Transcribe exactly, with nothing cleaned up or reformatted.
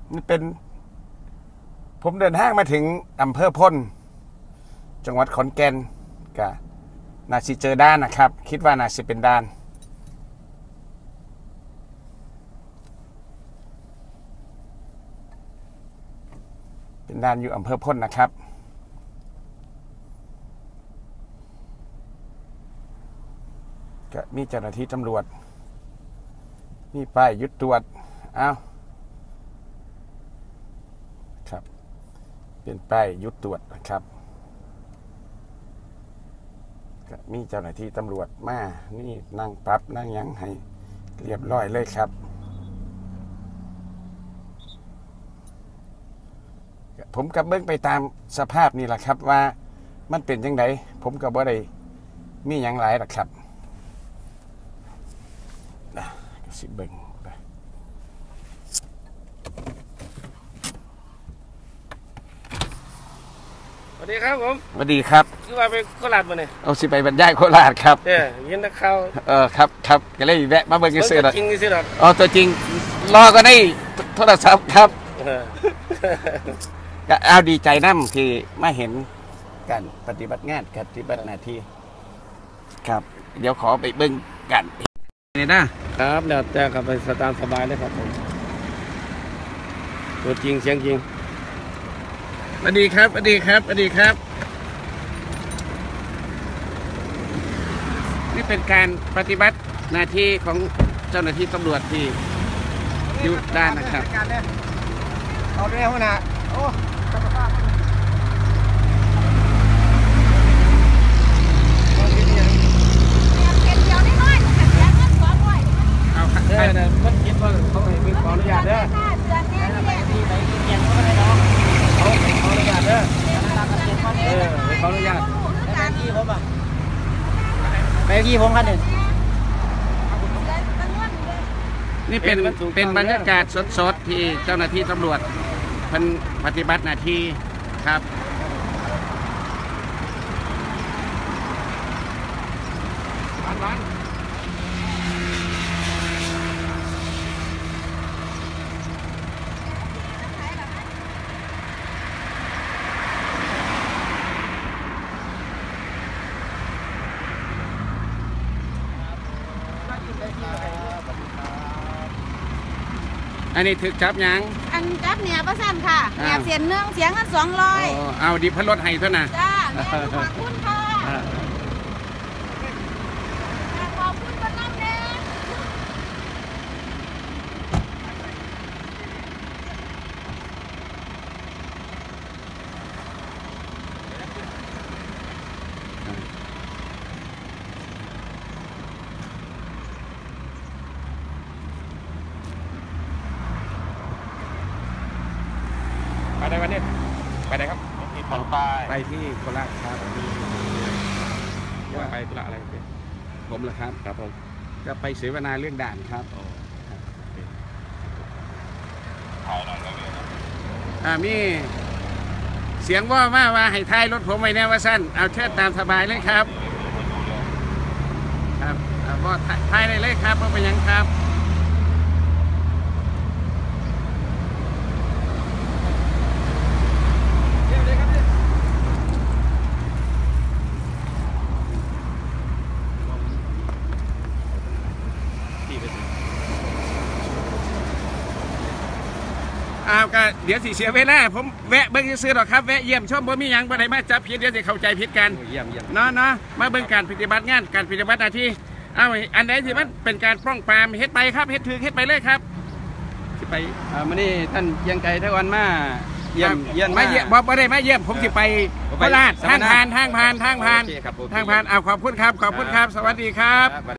นี่เป็นผมเดินทางมาถึงอำเภอพ้นจังหวัดขอนแก่นก็น่าสิเจอด้านนะครับคิดว่าน่าสิเป็นด้านเป็นด้านอยู่อำเภอพ้นนะครับก็มีเจ้าหน้าที่ตำรวจมีป้ายหยุดตรวจอ้าวครับเป็นป้ายหยุดตรวจนะครับก็มีเจ้าหน้าที่ตำรวจมานี่นั่งปรับนั่งยังให้เรียบร้อยเลยครับผมกับเบิ้งไปตามสภาพนี่แหละครับว่ามันเป็นยังไงผมกับว่าได้มีอย่างไรหรอกครับนะสิเบิ้งไปสวัสดีครับผมสวัสดีครับคือว่าไปโคราชมาเนี่ยเอาสิไปบรรยายโคราชครับเออยินนักข่าวเออครับครับก็เลยแวะมาเบิ้งกันเสือหรอกจริงสิหรอกอ๋อตัวจริงรอก็ได้โทรศัพท์ครับก็เอาดีใจน้ำที่มาเห็นการปฏิบัติงานการปฏิบัติหน้าที่ครับเดี๋ยวขอไปเบิ้งกันนี่นะครับแล้วแต่กับไปสตามสบายเลยครับผมตัวจริงเสียงจริงสวัสดีครับสวัสดีครับสวัสดีครับนี่เป็นการปฏิบัติหน้าที่ของเจ้าหน้าที่ตำรวจที่อยู่ด้านนะครับเอาเรื่องนะโอ้เอาครับใครนะมันคิดว่าเขาให้เป็นขออนุญาตเด้อไปที่ไหนที่เกียงเขาไม่ได้น้องเขาขออนุญาตเด้อเออขออนุญาตไปที่ผมอ่ะไปที่ผมครับเนี่ยนี่เป็นเป็นบรรยากาศสดๆที่เจ้าหน้าที่ตำรวจพันปฏิบัติหน้าที่ครับวันๆอันนี้ถึกจับยังอันจับเนี่ยประสันค่ะเนี่ยเสียนเนื่องเสียงกันสองร้อยเอาดิพัดรถให้เท่าน่ะจ้าขอบคุณค่ะขอบคุณกันน้ำเด้ไปไหนวันนี้ไปไหนครับไปที่โคราชครับว่าไปธุระอะไรผมเหรอครับครับผมจะไปเสวนาเรื่องด่านครับถ่ายหน่อยได้ไหมอ่ามีเสียงว่ามาว่าให้ท้ายรถผมไว้แน่ว่าสั้นเอาเชิดตามสบายเลยครับครับว่าท้ายเลยเลยครับว่าเป็นยังครับเอาก็เดี๋ยวสิเสียเวลาผมแวะเบิ้งซื้อหรอกครับแวะเยี่ยมชมบ่มีหยังบ่ได้มาจับผิดเดี๋ยวจะเข้าใจผิดกันเยี่ยมเยี่ยมเนาะเนาะมาเบิ้งการปฏิบัติงานการปฏิบัติหน้าที่เอาอันไหนที่มันเป็นการป้องปรามเฮ็ดไปครับเฮ็ดถือเฮ็ดไปเลยครับสิไปอ่ามื้อนี้ท่านเกียงไกรไต้หวันมาเยี่ยมเยี่ยมมาเยี่ยมบ่บ่ได้มาเยี่ยมผมสิไปโคราชทางผ่านทางผ่านทางผ่านทางผ่านเอาขอบคุณครับขอบคุณครับสวัสดีครับ